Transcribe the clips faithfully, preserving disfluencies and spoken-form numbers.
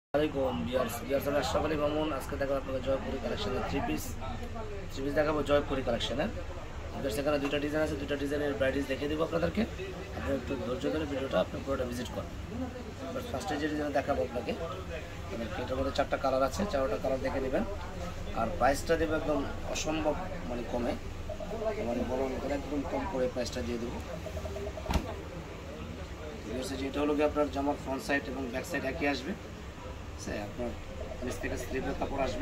আসসালামাইকুম viewers viewers আমি আশরাফ আলী মামুন। আজকে দেখাবো আপনাদের জয়পুরি কালেকশনের থ্রি পিস থ্রি পিস দেখাবো জয়পুরি কালেকশনের। সেখানে দুইটা ডিজাইন আছে, দুইটা ডিজাইনের ভ্যারাইটিস দেখিয়ে দেবো আপনাদেরকে। আপনি একটু ধৈর্য ধরে ভিডিওটা আপনি পুরোটা ভিজিট করুন। ফার্স্টে যে ডিজাইন দেখাবো আপনাকে, এটার মধ্যে চারটা কালার আছে, চারটা কালার দেখে নেবেন। আর প্রাইসটা দেবো একদম অসম্ভব মানে কমে, মানে বড় করে একদম কম করে প্রাইসটা দিয়ে দেবো। যেটা হলো গিয়ে আপনার জামার ফ্রন্ট সাইড এবং ব্যাক সাইড একই আসবে। আপনার নিচ থেকে স্লিপের কাপড় আসবে,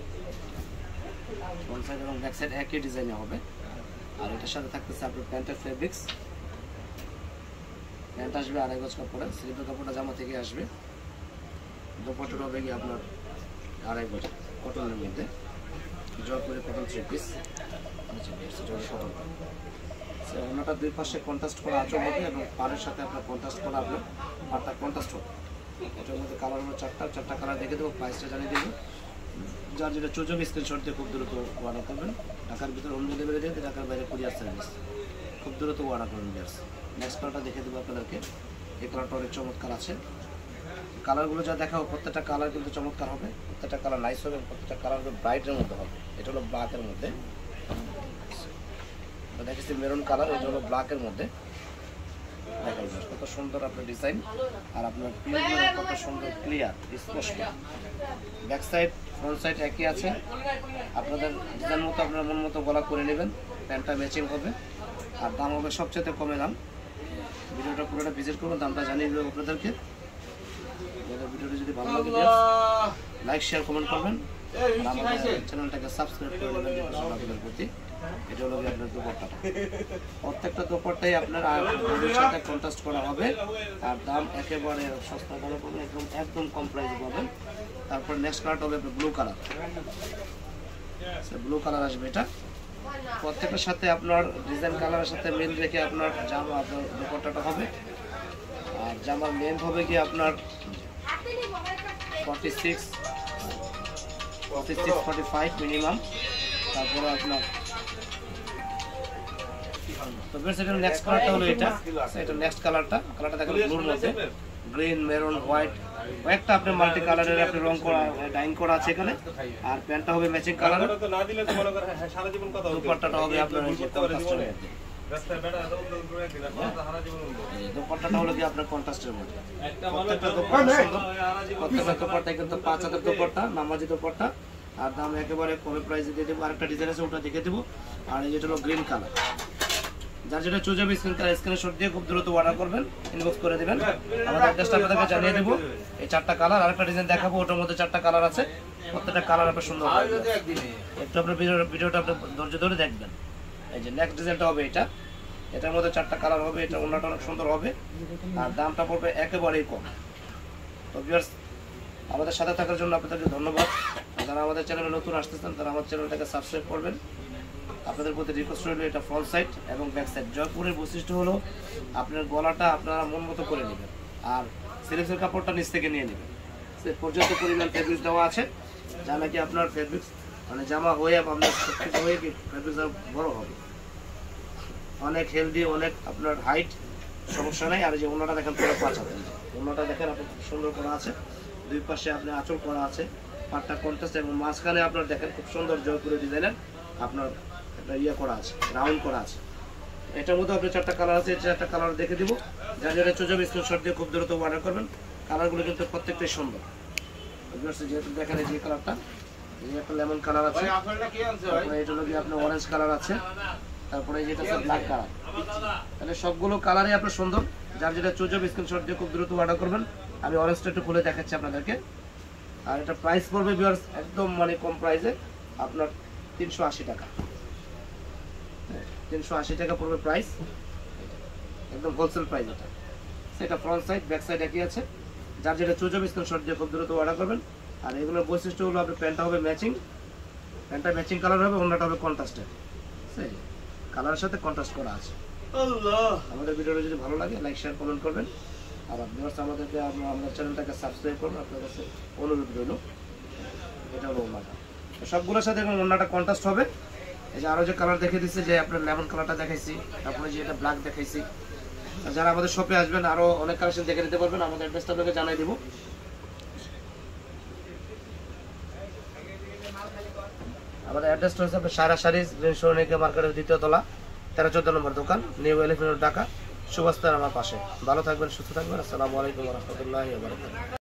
ফ্রন্ট সাইড এবং ব্যাক সাইড একই ডিজাইনে হবে। আর এটার সাথে থাকতেছে আপনার প্যান্টের ফেব্রিক্স, প্যান্ট আসবে আড়াই গজ কাপড়ে, স্লিপের কাপড়টা জামা থেকে আসবে। দোপাট্টাটা হবে গিয়ে আপনার আড়াই গজ কটনের মধ্যে, Jaipuri cotton three piece cotton. ওনাটা দুই পাশে কন্ট্রাস্ট করা আঁচল হবে এবং পাড়ের সাথে আপনার কন্ট্রাস্ট করা আপনার পাড়টা কন্ট্রাস্ট হবে। এটার মধ্যে কালার হলো চারটা, চারটা কালার দেখে দেবো, প্রাইসটা জানিয়ে দেবো। যার যেটা চোজো স্ক্রিনশট দিয়ে খুব দ্রুত অর্ডার করবেন। ঢাকার ভিতরে হোম ডেলিভারি দিয়ে, ঢাকার বাইরে কুরিয়ার সার্ভিস, খুব দ্রুত অর্ডার করবেন। বিয়ার্স নেক্সট কালারটা দেখে দেবো আপনাদেরকে। এই কালারটা অনেক চমৎকার আছে। কালারগুলো যা দেখাবো প্রত্যেকটা কালার কিন্তু চমৎকার হবে, প্রত্যেকটা কালার নাইস হবে, প্রত্যেকটা কালার ব্রাইটের মধ্যে হবে। এটা হলো ব্ল্যাকের মধ্যে, দেখেছি মেরুন কালার, এটা হলো ব্ল্যাকের মধ্যে। দেখেন কত সুন্দর আপনার ডিজাইন, আর আপনার প্রিন্টগুলো কত সুন্দর ক্লিয়ার স্পষ্ট। ব্যাক সাইড ফ্রন্ট সাইড একই আছে, আপনাদের ডিজাইন মতো আপনার মন মতো গলা করে নেবেন। প্যান্টটা ম্যাচিং হবে, আর দাম হবে সবচেয়ে কমে দাম। ভিডিওটা পুরোটা ভিজিট করুন, দামটা জানিয়ে দেবো আপনাদেরকে। ভিডিওটা যদি ভালো লাগে লাইক শেয়ার কমেন্ট করবেন, আমাদের চ্যানেলটাকে সাবস্ক্রাইব করে নেবেন আপনাদের প্রতি। এটা হলো আপনার দুপাট্টা, প্রত্যেকটা দুপাট্টাই আপনার বডির সাথে কন্ট্রাস্ট করা হবে। আর দাম একেবারে সস্তা দামে পাবেন, একদম একদম কম প্রাইসে পাবেন। তারপর নেক্সট কালার হবে ব্লু কালার, ব্লু কালার আসবে। এটা প্রত্যেকটার সাথে আপনার ডিজাইন কালারের সাথে মিল রেখে আপনার জামা আপনার দুপাট্টাটা হবে। আর জামার লেন্থ হবে কি আপনার forty six forty six forty five minimum. তারপরে আপনার তো এটা নেক্সট কালারটা হলো এটা, এটা নেক্সট কালারটা কালারটা দেখেন ব্লুর মধ্যে গ্রিন মেরুন হোয়াইট, কয়েকটা আপনি মাল্টি কালারের আপনি রং করা ডাইং করা আছে এখানে। আর প্যান্টটা হবে ম্যাচিং কালার, দুপাট্টাটা হবে আপনার কন্ট্রাস্টের মধ্যে। দুপাট্টাটা হলো কি আপনার কন্ট্রাস্টের মধ্যে। প্রত্যেকটা দুপাট্টা সুন্দর, প্রত্যেকটা দুপাট্টা কিন্তু পাঁচ হাজার দুপাট্টা, নামাজি দুপাট্টা। আর দাম একেবারে কমে প্রাইসে দিয়ে দেবো। আরেকটা ডিজাইন আছে, ওটা দেখে দেবো। আর এই যেটা হলো গ্রিন কালার, যার যেটা চুজ হবে স্ক্রিন কালার স্ক্রিনশট দিয়ে খুব দ্রুত অর্ডার করবেন, ইনবক্স করে দেবেন। আমাদের অ্যাড্রেসটা আপনাদেরকে জানিয়ে দেবো। এই চারটা কালার, আরেকটা ডিজাইন দেখাবো, ওটার মধ্যে চারটা কালার আছে, প্রত্যেকটা কালার আপনার সুন্দর হবে। একটু আপনার ভিডিওটা আপনি ধৈর্য ধরে দেখবেন। এই যে নেক্সট ডিজাইনটা হবে এটা, এটার মধ্যে চারটা কালার হবে, এটা ওনাটা অনেক সুন্দর হবে। আর দামটা পড়বে একেবারেই কম। তো ভিউয়ার্স আমাদের সাথে থাকার জন্য আপনাদেরকে ধন্যবাদ। যারা আমাদের চ্যানেলে নতুন আসতেছেন তারা আমার চ্যানেলটাকে সাবস্ক্রাইব করবেন। আপনাদের প্রতি রিকোয়েস্ট রইল, এটা ফ্রন্ট সাইড এবং ব্যাক সাইড। জয়পুরের বৈশিষ্ট্য হলো আপনার গলাটা আপনারা মন মতো করে নেবেন, আর সিলিপসের কাপড়টা নিচ থেকে নিয়ে নেবেন। সে পর্যাপ্ত পরিমাণ ফেব্রিক্স দেওয়া আছে, যা নাকি আপনার ফেব্রিক্স মানে জামা হয়ে আপনার সবকিছু হয়ে কি ফেব্রিক্স বড় হবে, অনেক হেলদি, অনেক আপনার হাইট, সমস্যা নেই। আর যে ওনাটা দেখেন পুরো পাঁচ হাত, ওনাটা দেখেন আপনার খুব সুন্দর করা আছে, দুই পাশে আপনার আঁচল করা আছে, পাটটা কন্ট্রাস্ট এবং মাঝখানে আপনার দেখেন খুব সুন্দর জয়পুরের ডিজাইনের আপনার একটা ইয়ে করা আছে, রাউন্ড করা আছে। এটার মধ্যে আপনার চারটা কালার আছে, চারটা কালার দেখে দিব। যার যেটা চোজাবে স্ক্রিনশট দিয়ে খুব দ্রুত অর্ডার করবেন। কালারগুলো কিন্তু প্রত্যেকটাই সুন্দর। যেহেতু দেখেন এই যে কালারটা, এই একটা লেমন কালার আছে, তারপরে এটা হলো আপনার অরেঞ্জ কালার আছে, তারপরে যেটা আছে ব্ল্যাক কালার। তাহলে সবগুলো কালারই আপনার সুন্দর। যার যেটা চোজাবে স্ক্রিনশট দিয়ে খুব দ্রুত অর্ডার করবেন। আমি অরেঞ্জটা একটু খুলে দেখাচ্ছি আপনাদেরকে। আর এটা প্রাইস পড়বে ভিউয়ার্স একদম মানে কম প্রাইসে, আপনার তিনশো আশি টাকা, তিনশো আশি টাকা পড়বে প্রাইস, একদম হোলসেল প্রাইস এটা। সেটা ফ্রন্ট সাইড ব্যাক সাইড একই আছে। যার যেটা চুজ হবে স্ক্রিনশট দিয়ে খুব দ্রুত অর্ডার করবেন। আর এগুলোর বৈশিষ্ট্য হলো আপনার প্যান্টটা হবে ম্যাচিং, প্যান্টটা ম্যাচিং কালার হবে, অন্যটা হবে কন্ট্রাস্টেড, সেই কালারের সাথে কন্ট্রাস্ট করা আছে। আমাদের ভিডিওটা যদি ভালো লাগে লাইক শেয়ার কমেন্ট করবেন। আর ভিউয়ার্স আমাদেরকে আমাদের চ্যানেলটাকে সাবস্ক্রাইব করুন, আপনার কাছে অনুরোধ রইল। এটা হলো ওন্নাটা, সবগুলোর সাথে ওন্নাটা কন্ট্রাস্ট হবে। এই যে আরো যে কালার দেখে দিচ্ছে, যে আপনার লেমন কালারটা দেখাইছি, তারপরে যে এটা ব্ল্যাক দেখাইছি। যারা আমাদের শপে আসবেন আরো অনেক কালেকশন দেখে নিতে পারবেন। আমাদের অ্যাড্রেসটা আপনাকে জানাই দিব। আমাদের অ্যাড্রেসটা হচ্ছে আপনার সারা শাড়ি সরণিকা মার্কেটের দ্বিতীয় তলা তেরো চোদ্দ নম্বর দোকান, নিউ এলিফেন্ট ঢাকা, সুভাষ আমার পাশে। ভালো থাকবেন, সুস্থ থাকবেন। আসসালামু আলাইকুম ওয়া রাহমাতুল্লাহি ওয়া বারাকাতুহু।